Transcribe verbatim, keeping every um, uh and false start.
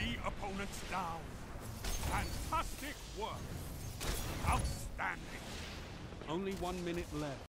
Three opponents down. Fantastic work. Outstanding. Only one minute left.